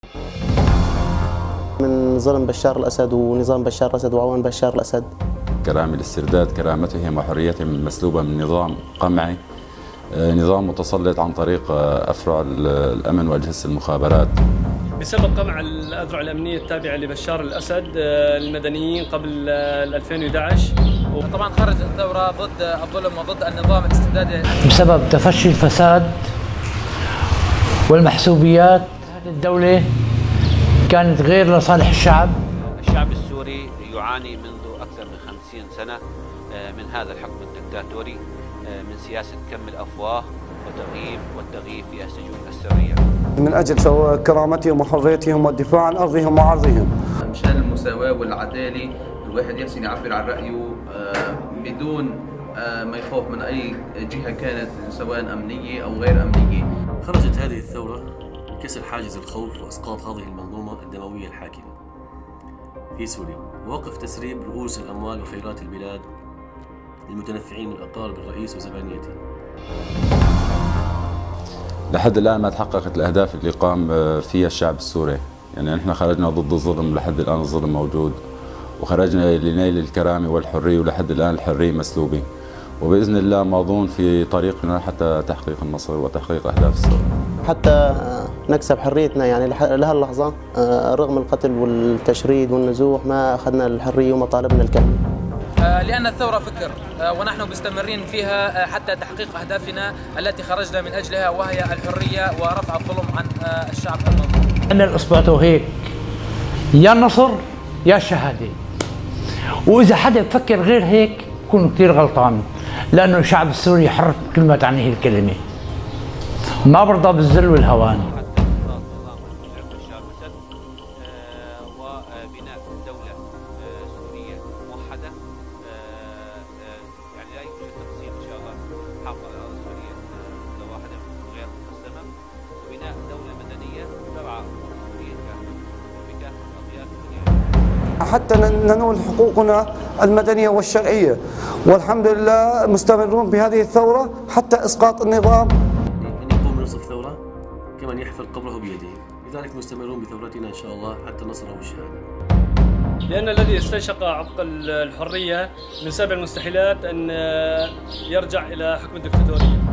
من ظلم بشار الأسد ونظام بشار الأسد وعوان بشار الأسد. كرامة لاسترداد كرامتهم وحريتهم المسلوبة من نظام قمعي، نظام متسلط عن طريق أفرع الأمن وأجهزة المخابرات. بسبب قمع الأذرع الأمنية التابعة لبشار الأسد المدنيين قبل 2011. طبعا خرجت الثورة ضد الظلم وضد النظام الاستبدادي بسبب تفشي الفساد والمحسوبيات. الدولة كانت غير لصالح الشعب. الشعب السوري يعاني منذ أكثر من 50 سنة من هذا الحكم الدكتاتوري، من سياسة كم الأفواه وتغييب والتغييب في السجون السرية، من أجل كرامتهم وحريتهم والدفاع عن أرضهم وعرضهم. مشان المساواة والعدالة الواحد يحسن يعبر عن رأيه بدون ما يخاف من أي جهة كانت سواء أمنية أو غير أمنية. خرجت هذه الثورة لكسر حاجز الخوف وإسقاط هذه المنظومة الدموية الحاكمة في سوريا، ووقف تسريب رؤوس الأموال وخيرات البلاد للمتنفعين من أقارب الرئيس وزبانيته. لحد الآن ما تحققت الأهداف اللي قام فيها الشعب السوري، يعني نحن خرجنا ضد الظلم، لحد الآن الظلم موجود، وخرجنا لنيل الكرامة والحرية، ولحد الآن الحرية مسلوبة، وبإذن الله ماضون في طريقنا حتى تحقيق النصر وتحقيق أهداف الثورة. حتى نكسب حريتنا، يعني لهاللحظة رغم القتل والتشريد والنزوح ما أخذنا الحرية ومطالبنا الكاملة. لأن الثورة فكر ونحن مستمرين فيها حتى تحقيق أهدافنا التي خرجنا من أجلها، وهي الحرية ورفع الظلم عن الشعب المظلوم. أن الإصبعته هيك يا النصر يا الشهادة، وإذا حدا بفكر غير هيك بكون كثير غلطان، لأنه الشعب السوري حر كل ما تعنيه الكلمة، ما برضى بالذل والهوان. وبناء دولة سورية موحدة، يعني لا يوجد تقسيم إن شاء الله حق الأرض السورية دولة واحدة غير مقسمة، وبناء دولة مدنية ترعى سوريا بكافة أطياف الدنيا حتى ننول حقوقنا المدنية والشرعية، والحمد لله مستمرون بهذه الثورة حتى إسقاط النظام. من يقوم بنصف ثورة كمن يحفر قبره بيده، لذلك مستمرون بثورتنا إن شاء الله حتى النصر والشهادة. لأن الذي استنشق عبق الحرية من سابع المستحيلات أن يرجع إلى حكم الدكتاتوري.